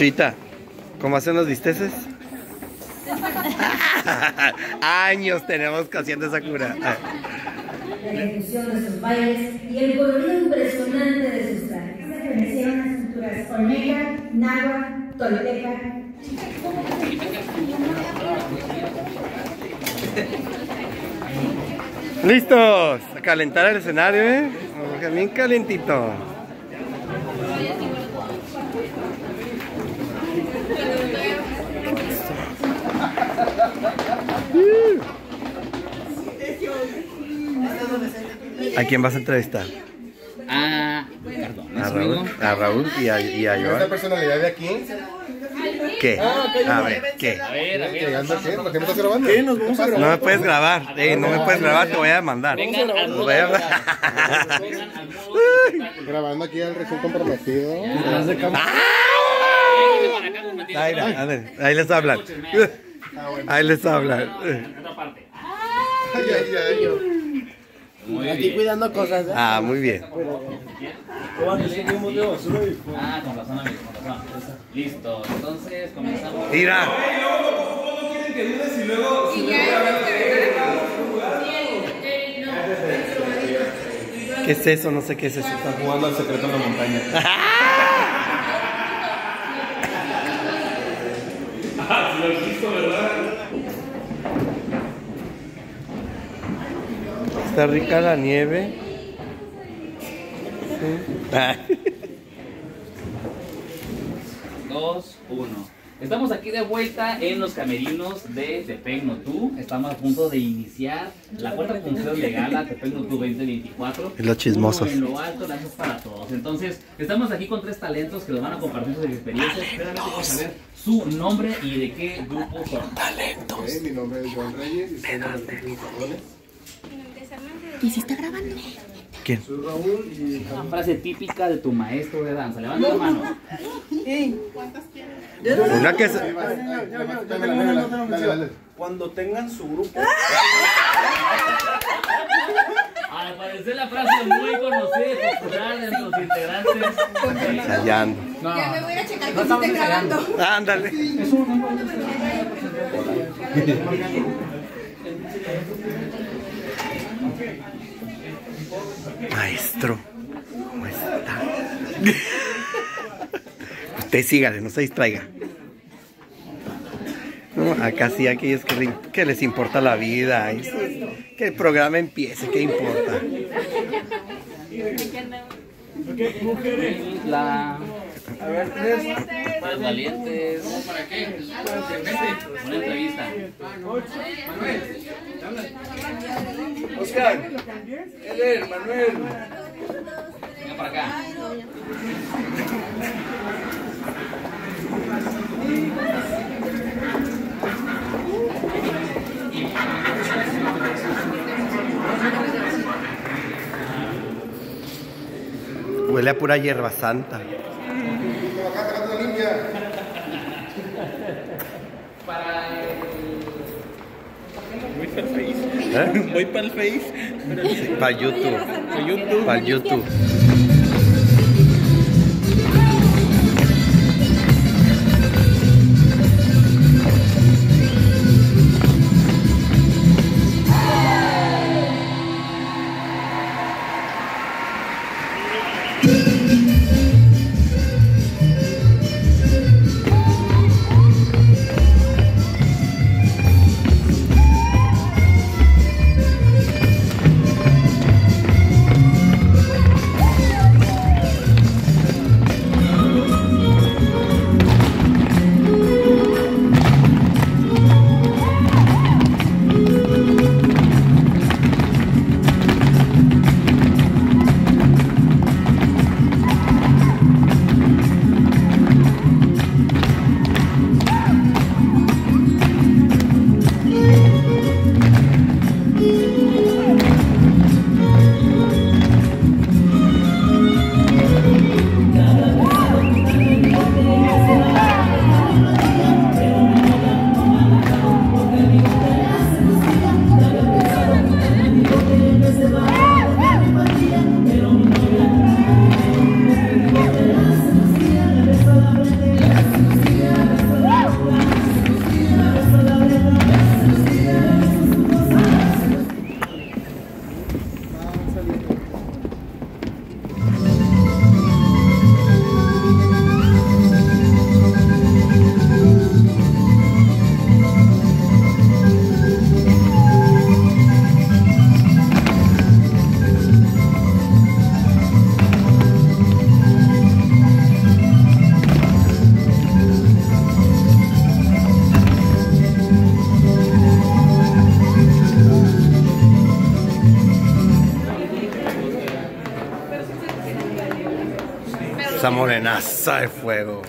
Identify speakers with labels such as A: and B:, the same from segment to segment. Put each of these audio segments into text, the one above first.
A: Chita, ¿cómo hacen los bisteces? Años tenemos haciendo esa cura.
B: La ejecución de sus bailes y el colorido impresionante de sus trajes. Se pertenecieron a las culturas olmeca, náhuatl, tolteca.
A: ¡Listos! A calentar el escenario, ¿eh? Bien calentito. ¿A quién vas a entrevistar?
C: Perdón,
A: a Raúl y a Joan.
D: ¿Esta personalidad de aquí?
A: ¿Qué? A ver, ¿qué?
D: ¿Llegando a qué? ¿Por qué me estás grabando? ¿Qué? ¿Nos vamos a grabar?
A: No me puedes grabar, no me puedes grabar, te voy a mandar.
D: Grabando aquí al recién comprometido.
A: Ahí les hablan. Ahí les hablan.
E: Aquí cuidando cosas, ¿eh?
A: Ah, muy bien.
C: Con razón, amigo, con razón. Listo, entonces comenzamos.
A: Mira. ¿Qué es eso? No sé qué es eso.
D: Están jugando al secreto en la montaña.
F: Lo he visto, ¿verdad?
A: Está rica la nieve. Sí.
C: 2, 1. Estamos aquí de vuelta en los camerinos de Tepec Notú. Estamos a punto de iniciar la cuarta función de gala Tepec Notú 2024.
A: Es lo chismoso.
C: En lo alto, la es para todos. Entonces, estamos aquí con 3 talentos que nos van a compartir sus experiencias. Primeramente, quiero saber su nombre y de qué grupo son.
A: Talentos.
D: Okay, mi nombre es Joan Reyes y soy de los Cabrones.
G: ¿Y si está grabando?
A: ¿Quién?
D: Soy Raúl y...
C: Una frase típica de tu maestro de danza. Levanta la mano.
A: Una que se...
D: Dale.
E: Cuando tengan su grupo.
C: Al parecer la frase muy conocida y popular de los integrantes.
A: Ensayando.
G: Ya me voy a checar que esté grabando.
A: Ándale. Maestro, ¿cómo está? Usted sígale, no se distraiga. No, acá sí, aquí es que les importa la vida. Que el programa empiece, ¿qué importa?
C: A ver, 3 más valientes. ¿Para qué? Una entrevista.
E: Oscar. Eder, Manuel.
C: Venga para acá.
A: Huele a pura hierba santa.
E: Voy para el Face.
A: Para YouTube. Para YouTube. Esa morenaza de fuego.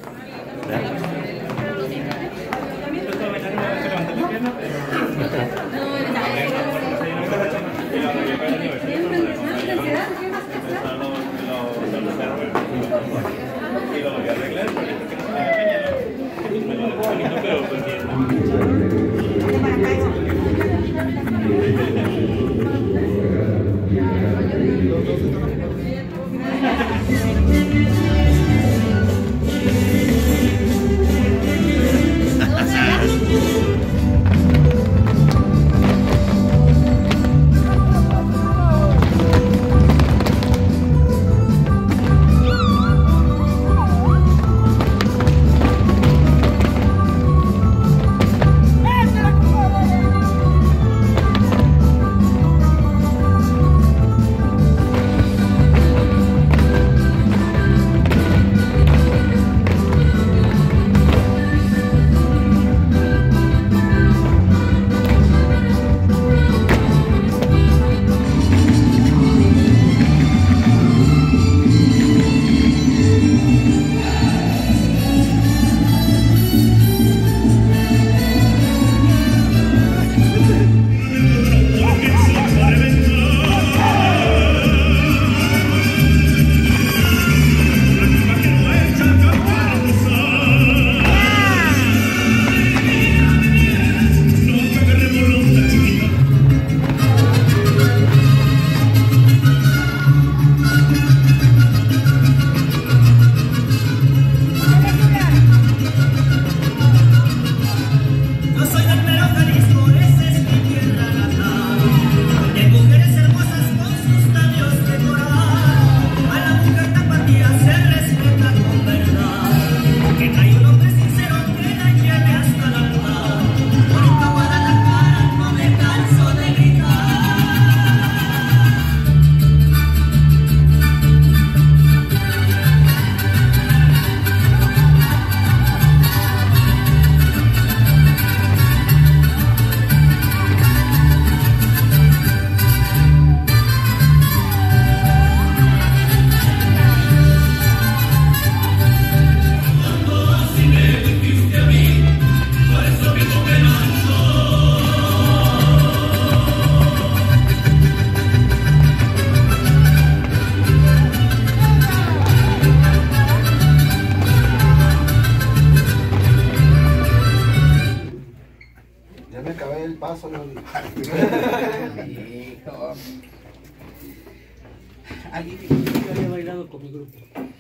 H: Alguien que había bailado con mi grupo.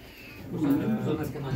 H: Son las que más.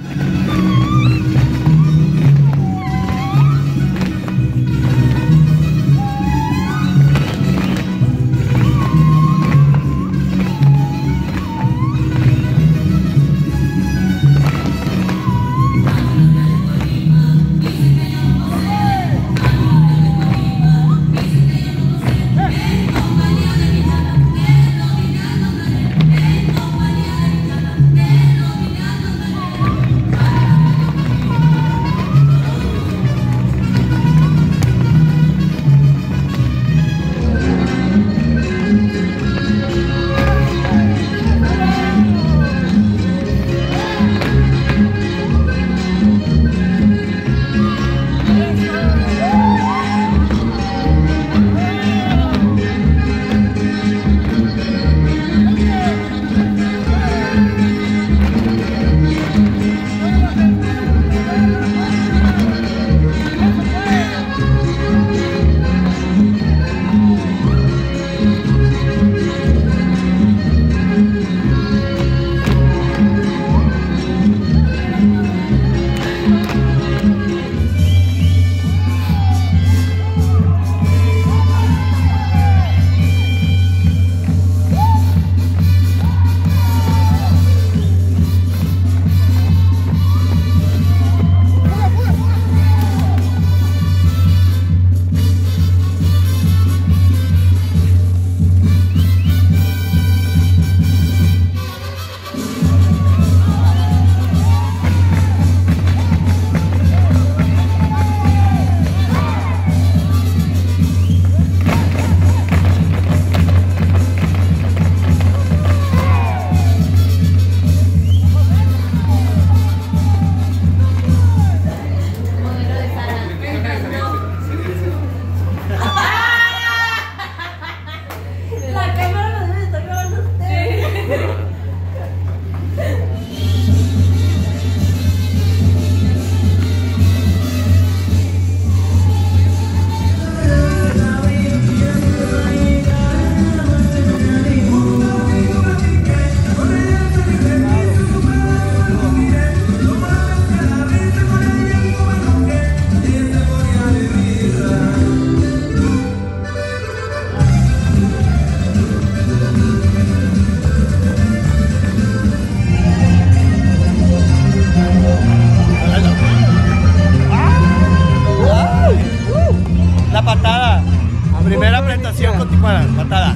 A: patada.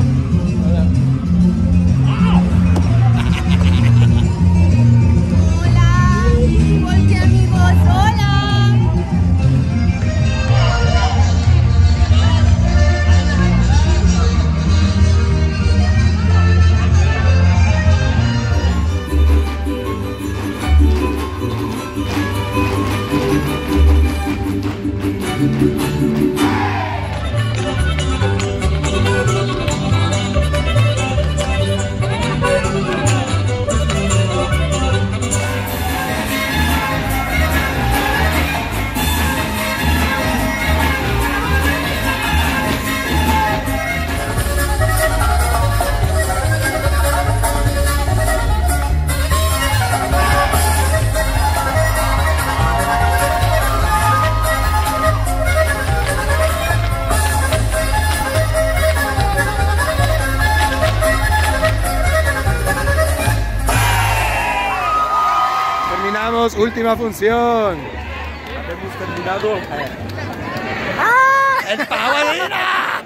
G: Hola, porque amigos, hola.
A: Terminamos, última función.
E: Hemos terminado.
A: ¡Ah! ¡El pavo de Lina!